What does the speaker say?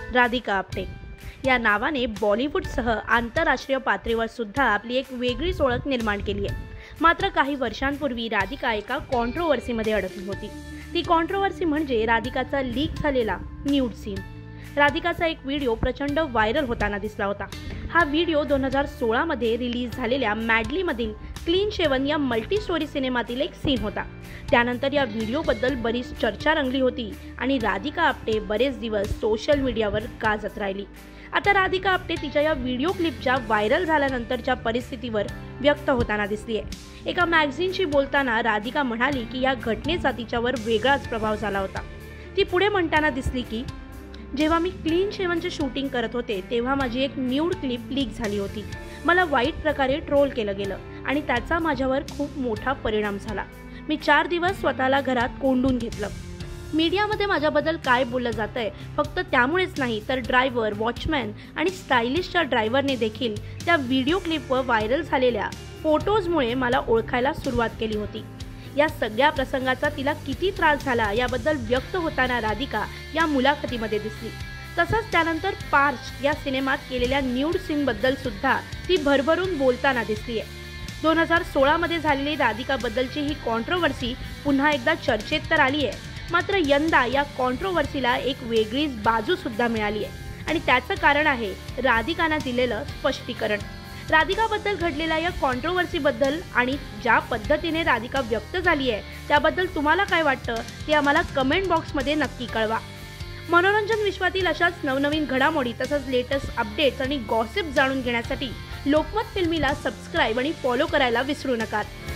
राधिका आपटे या नावाने बॉलिवूडसह आंतरराष्ट्रीय पातळीवर सुद्धा आपली एक वेगळीच ओळख निर्माण केली आहे। मात्र काही वर्षांपूर्वी राधिका एका कॉन्ट्रोवर्सीमध्ये अडकली होती। ती कॉन्ट्रोवर्सी म्हणजे राधिकाचा लीक झालेला न्यूड सीन। राधिकाचा एक व्हिडिओ प्रचंड व्हायरल होताना दिसला होता। हा व्हिडिओ 2016 मध्ये रिलीज झालेल्या मॅडलीमधील क्लीन शेवन या मल्टी स्टोरी सिनेमातील एक सीन होता। त्यानंतर या व्हिडिओबद्दल बरीच चर्चा रंगली होती आणि राधिका आपटे बरेच दिवस सोशल मीडियावर गाजत राहिली। आता राधिका आपटे तिच्या या व्हिडिओ क्लिपच्या व्हायरल झाल्यानंतरच्या परिस्थितीवर व्यक्त होताना दिसली आहे। एका मॅगझिनशी बोलताना राधिका म्हणाली की या घटनेचा तिच्यावर वेगळाच प्रभाव झाला होता। ती पुढे म्हणताना दिसली की जेव्हा मी क्लीन शेवनचे शूटिंग करत होते तेव्हा माझी एक न्यूड क्लिप लीक झाली होती। मला वाईट प्रकारे ट्रोल केलं गेलं आणि त्याचा माझ्यावर खूप मोठा परिणाम झाला। मी 4 दिवस स्वतःला घरात कोंडून घेतलं। मीडियामध्ये माझ्याबद्दल काय बोललं जातंय फक्त त्यामुळेच नाही तर ड्रायव्हर, वॉचमॅन आणि स्टायलिशच्या ड्रायव्हरने देखील त्या व्हिडिओ क्लिपवर व्हायरल झालेल्या फोटोजमुळे मला ओळखायला सुरुवात केली होती। या सगळ्या प्रसंगाचा तिला किती त्रास झाला याबद्दल व्यक्त होताना राधिका या मुलाखतीमध्ये दिसली। तसंच त्यानंतर पार्च या सिनेमात केलेल्या न्यूड सीनबद्दल सुद्धा ती भरभरून बोलताना दिसली आहे। 2016 मध्ये झालेली राधिकाबद्दलची ही कॉन्ट्रोवर्सी पुन्हा एकदा चर्चेत तर आली आहे। मात्र यंदा या कॉन्ट्रोवर्सीला एक वेगळीच बाजू सुद्धा मिळाली आहे आणि त्याचं कारण आहे राधिकाने दिलेलं स्पष्टीकरण। राधिकाबद्दल घडलेल्या या कॉन्ट्रोवर्सीबद्दल आणि ज्या पद्धतीने राधिका व्यक्त झाली आहे त्याबद्दल तुम्हाला काय वाटतं ते आम्हाला कमेंट बॉक्समध्ये नक्की कळवा। मनोरंजन विश्वातील अशाच नवनवीन घडामोडी तसंच लेटेस्ट अपडेट्स आणि गॉसिप जाणून घेण्यासाठी लोकमत फिल्मीला सबस्क्राईब आणि फॉलो करायला विसरू नका।